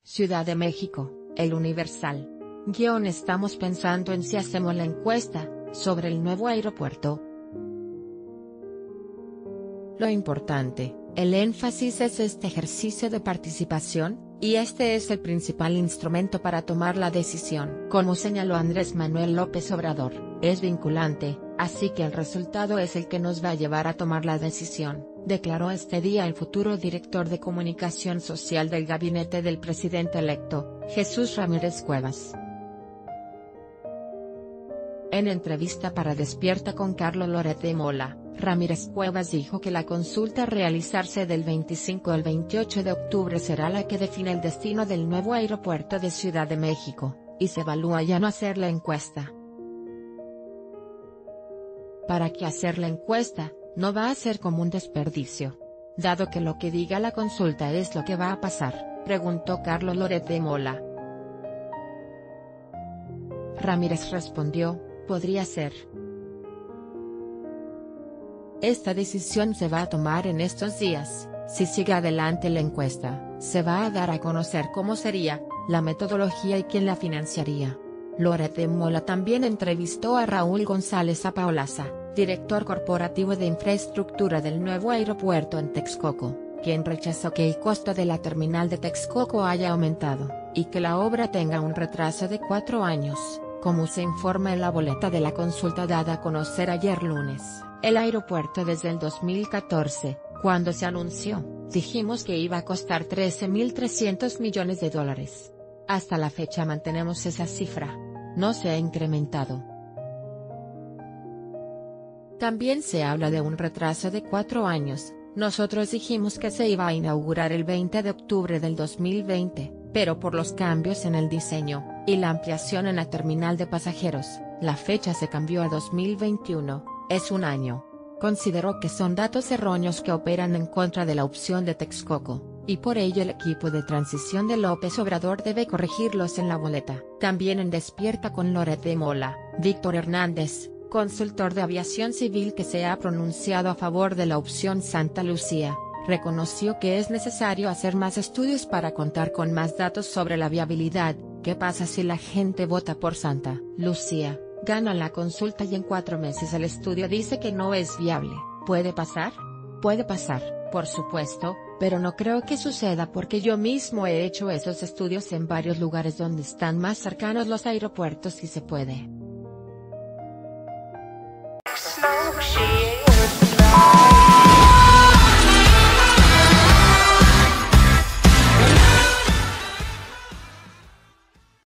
Ciudad de México, El Universal. Estamos pensando en si hacemos la encuesta sobre el nuevo aeropuerto. Lo importante, el énfasis es este ejercicio de participación, y este es el principal instrumento para tomar la decisión. Como señaló Andrés Manuel López Obrador, es vinculante, así que el resultado es el que nos va a llevar a tomar la decisión, declaró este día el futuro director de comunicación social del gabinete del presidente electo, Jesús Ramírez Cuevas. En entrevista para Despierta con Carlos Loret de Mola, Ramírez Cuevas dijo que la consulta a realizarse del 25 al 28 de octubre será la que define el destino del nuevo aeropuerto de Ciudad de México, y se evalúa ya no hacer la encuesta. ¿Para qué hacer la encuesta? No va a ser como un desperdicio. Dado que lo que diga la consulta es lo que va a pasar, preguntó Carlos Loret de Mola. Ramírez respondió, podría ser. Esta decisión se va a tomar en estos días. Si sigue adelante la encuesta, se va a dar a conocer cómo sería, la metodología y quién la financiaría. Loret de Mola también entrevistó a Raúl González Apaolaza, director corporativo de infraestructura del nuevo aeropuerto en Texcoco, quien rechazó que el costo de la terminal de Texcoco haya aumentado, y que la obra tenga un retraso de 4 años, como se informa en la boleta de la consulta dada a conocer ayer lunes. El aeropuerto desde el 2014, cuando se anunció, dijimos que iba a costar $13.300 millones. Hasta la fecha mantenemos esa cifra. No se ha incrementado. También se habla de un retraso de 4 años, nosotros dijimos que se iba a inaugurar el 20 de octubre del 2020, pero por los cambios en el diseño, y la ampliación en la terminal de pasajeros, la fecha se cambió a 2021, es un año. Consideró que son datos erróneos que operan en contra de la opción de Texcoco, y por ello el equipo de transición de López Obrador debe corregirlos en la boleta. También en Despierta con Loret de Mola, Víctor Hernández, consultor de aviación civil que se ha pronunciado a favor de la opción Santa Lucía, reconoció que es necesario hacer más estudios para contar con más datos sobre la viabilidad. ¿Qué pasa si la gente vota por Santa Lucía, gana la consulta y en 4 meses el estudio dice que no es viable? ¿Puede pasar? Puede pasar, por supuesto, pero no creo que suceda porque yo mismo he hecho esos estudios en varios lugares donde están más cercanos los aeropuertos y se puede.